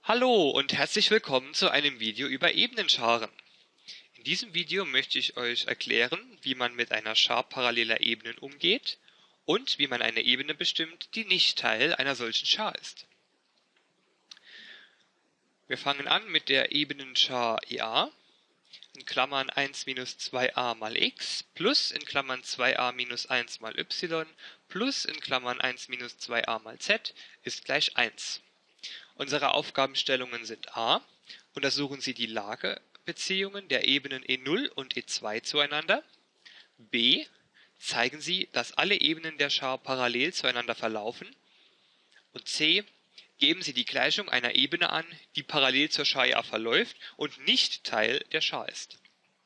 Hallo und herzlich willkommen zu einem Video über Ebenenscharen. In diesem Video möchte ich euch erklären, wie man mit einer Schar paralleler Ebenen umgeht und wie man eine Ebene bestimmt, die nicht Teil einer solchen Schar ist. Wir fangen an mit der Ebenenschar EA, in Klammern 1 minus 2a mal x, plus in Klammern 2a minus 1 mal y, plus in Klammern 1 minus 2a mal z ist gleich 1. Unsere Aufgabenstellungen sind a. Untersuchen Sie die Lagebeziehungen der Ebenen E0 und E2 zueinander. b. Zeigen Sie, dass alle Ebenen der Schar parallel zueinander verlaufen. Und c. Geben Sie die Gleichung einer Ebene an, die parallel zur Schar EA verläuft und nicht Teil der Schar ist.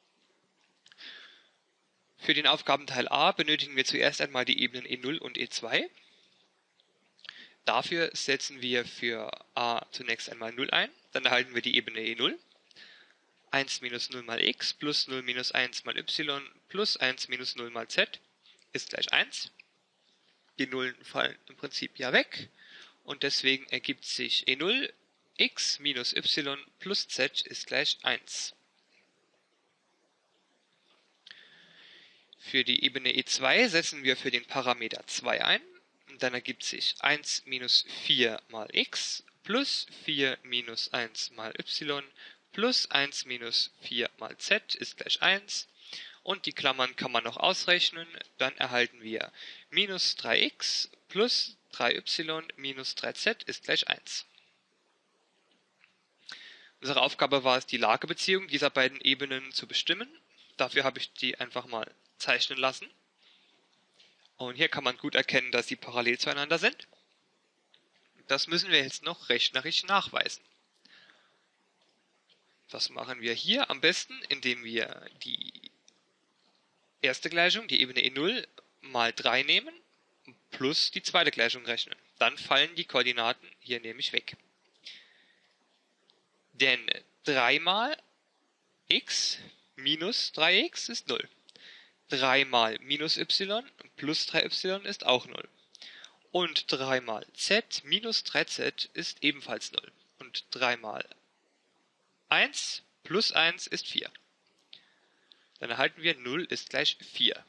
Für den Aufgabenteil a benötigen wir zuerst einmal die Ebenen E0 und E2. Dafür setzen wir für a zunächst einmal 0 ein, dann erhalten wir die Ebene E0. 1 minus 0 mal x plus 0 minus 1 mal y plus 1 minus 0 mal z ist gleich 1. Die Nullen fallen im Prinzip ja weg und deswegen ergibt sich E0 x minus y plus z ist gleich 1. Für die Ebene E2 setzen wir für den Parameter 2 ein. Und dann ergibt sich 1 minus 4 mal x plus 4 minus 1 mal y plus 1 minus 4 mal z ist gleich 1. Und die Klammern kann man noch ausrechnen. Dann erhalten wir minus 3x plus 3y minus 3z ist gleich 1. Unsere Aufgabe war es, die Lagebeziehung dieser beiden Ebenen zu bestimmen. Dafür habe ich die einfach mal zeichnen lassen. Und hier kann man gut erkennen, dass sie parallel zueinander sind. Das müssen wir jetzt noch rechnerisch nachweisen. Das machen wir hier am besten, indem wir die erste Gleichung, die Ebene E0, mal 3 nehmen, plus die zweite Gleichung rechnen. Dann fallen die Koordinaten hier nämlich weg. Denn 3 mal x minus 3x ist 0. 3 mal minus y plus 3y ist auch 0. Und 3 mal z minus 3z ist ebenfalls 0. Und 3 mal 1 plus 1 ist 4. Dann erhalten wir 0 ist gleich 4.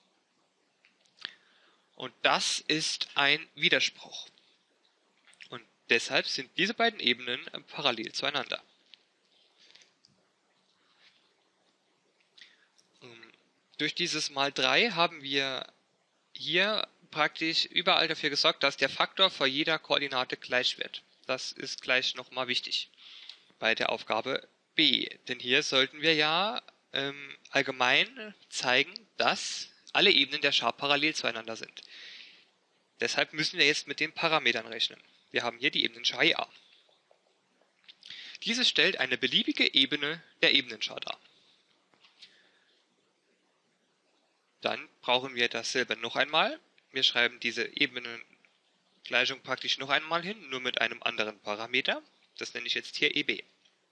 Und das ist ein Widerspruch. Und deshalb sind diese beiden Ebenen parallel zueinander. Durch dieses mal 3 haben wir hier praktisch überall dafür gesorgt, dass der Faktor vor jeder Koordinate gleich wird. Das ist gleich nochmal wichtig bei der Aufgabe b. Denn hier sollten wir ja allgemein zeigen, dass alle Ebenen der Schar parallel zueinander sind. Deshalb müssen wir jetzt mit den Parametern rechnen. Wir haben hier die Ebenenschar EA. Diese stellt eine beliebige Ebene der Ebenenschar dar. Dann brauchen wir dasselbe noch einmal. Wir schreiben diese Ebenengleichung praktisch noch einmal hin, nur mit einem anderen Parameter. Das nenne ich jetzt hier EB.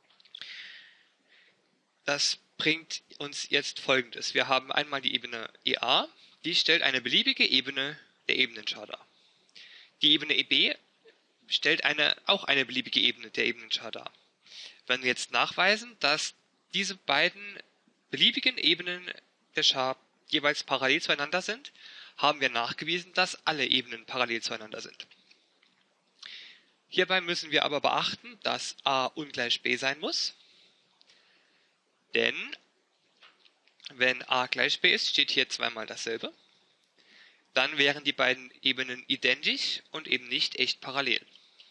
Das bringt uns jetzt Folgendes. Wir haben einmal die Ebene EA, die stellt eine beliebige Ebene der Ebenenschar dar. Die Ebene EB stellt auch eine beliebige Ebene der Ebenenschar dar. Wenn wir jetzt nachweisen, dass diese beiden beliebigen Ebenen der Schar jeweils parallel zueinander sind, haben wir nachgewiesen, dass alle Ebenen parallel zueinander sind. Hierbei müssen wir aber beachten, dass a ungleich b sein muss, denn wenn a gleich b ist, steht hier zweimal dasselbe, dann wären die beiden Ebenen identisch und eben nicht echt parallel.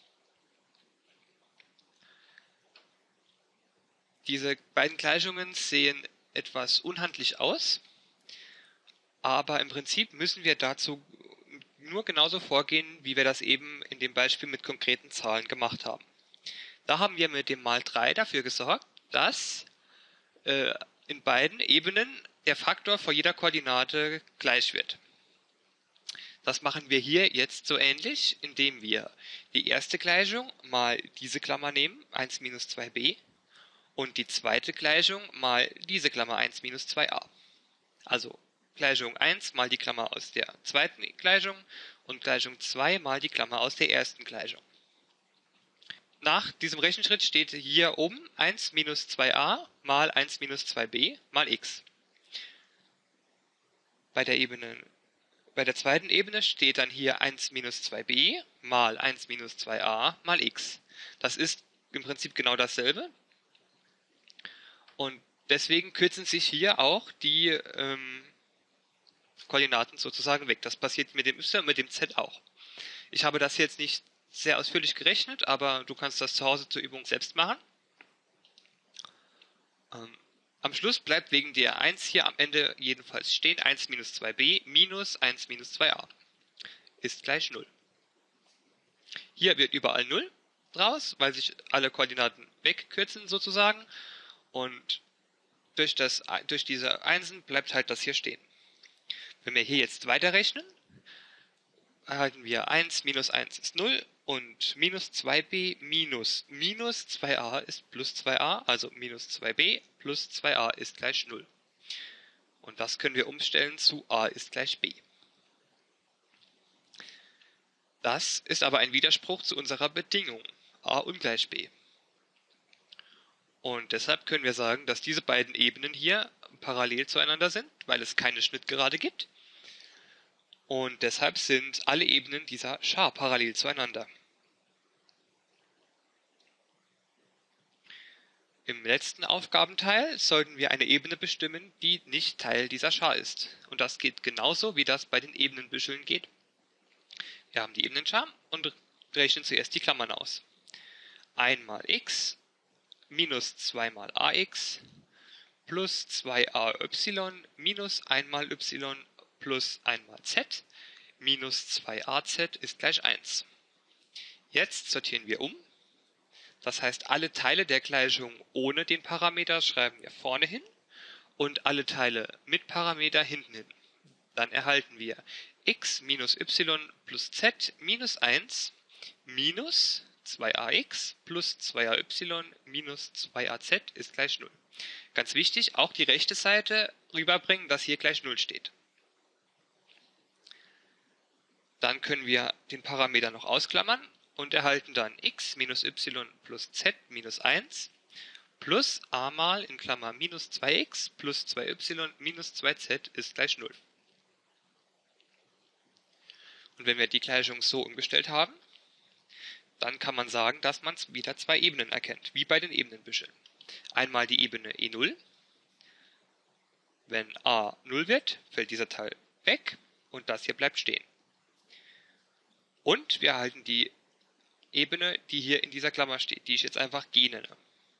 Diese beiden Gleichungen sehen etwas unhandlich aus, aber im Prinzip müssen wir dazu nur genauso vorgehen, wie wir das eben in dem Beispiel mit konkreten Zahlen gemacht haben. Da haben wir mit dem mal 3 dafür gesorgt, dass in beiden Ebenen der Faktor vor jeder Koordinate gleich wird. Das machen wir hier jetzt so ähnlich, indem wir die erste Gleichung mal diese Klammer nehmen, 1 minus 2b, und die zweite Gleichung mal diese Klammer 1 minus 2a. Also Gleichung 1 mal die Klammer aus der zweiten Gleichung und Gleichung 2 mal die Klammer aus der ersten Gleichung. nach diesem Rechenschritt steht hier oben 1 minus 2a mal 1 minus 2b mal x. Bei der zweiten Ebene steht dann hier 1 minus 2b mal 1 minus 2a mal x. Das ist im Prinzip genau dasselbe. Und deswegen kürzen sich hier auch die Koordinaten sozusagen weg. Das passiert mit dem y und mit dem z auch. Ich habe das jetzt nicht sehr ausführlich gerechnet, aber du kannst das zu Hause zur Übung selbst machen. Am Schluss bleibt wegen der 1 hier am Ende jedenfalls stehen 1 minus 2b minus 1 minus 2a ist gleich 0. Hier wird überall 0 draus, weil sich alle Koordinaten wegkürzen sozusagen. Und durch diese Einsen bleibt halt das hier stehen. Wenn wir hier jetzt weiterrechnen, erhalten wir 1 minus 1 ist 0 und minus 2b minus 2a ist plus 2a, also minus 2b plus 2a ist gleich 0. Und das können wir umstellen zu a ist gleich b. Das ist aber ein Widerspruch zu unserer Bedingung, a ungleich b. Und deshalb können wir sagen, dass diese beiden Ebenen hier parallel zueinander sind, weil es keine Schnittgerade gibt. Und deshalb sind alle Ebenen dieser Schar parallel zueinander. Im letzten Aufgabenteil sollten wir eine Ebene bestimmen, die nicht Teil dieser Schar ist. Und das geht genauso, wie das bei den Ebenenbüscheln geht. Wir haben die Ebenenschar und rechnen zuerst die Klammern aus. 1 mal x minus 2 mal ax plus 2ay minus 1 mal y plus 1 mal z minus 2az ist gleich 1. Jetzt sortieren wir um. Das heißt, alle Teile der Gleichung ohne den Parameter schreiben wir vorne hin und alle Teile mit Parameter hinten hin. Dann erhalten wir x minus y plus z minus 1 minus 2ax plus 2ay minus 2az ist gleich 0. Ganz wichtig, auch die rechte Seite rüberbringen, dass hier gleich 0 steht. Dann können wir den Parameter noch ausklammern und erhalten dann x minus y plus z minus 1 plus a mal in Klammer minus 2x plus 2y minus 2z ist gleich 0. Und wenn wir die Gleichung so umgestellt haben, dann kann man sagen, dass man wieder zwei Ebenen erkennt, wie bei den Ebenenbüscheln. Einmal die Ebene E0. Wenn a 0 wird, fällt dieser Teil weg und das hier bleibt stehen. Und wir erhalten die Ebene, die hier in dieser Klammer steht, die ich jetzt einfach g nenne.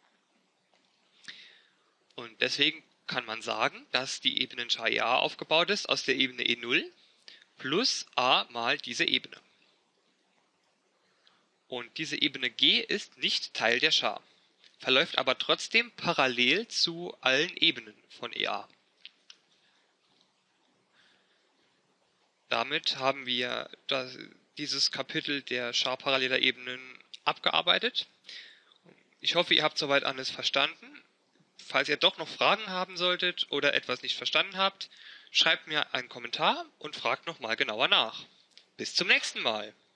Und deswegen kann man sagen, dass die Ebenenschar EA aufgebaut ist aus der Ebene E0 plus a mal diese Ebene. Und diese Ebene G ist nicht Teil der Schar, verläuft aber trotzdem parallel zu allen Ebenen von EA. Damit haben wir dieses Kapitel der Schar-paralleler Ebenen abgearbeitet. Ich hoffe, ihr habt soweit alles verstanden. Falls ihr doch noch Fragen haben solltet oder etwas nicht verstanden habt, schreibt mir einen Kommentar und fragt nochmal genauer nach. Bis zum nächsten Mal.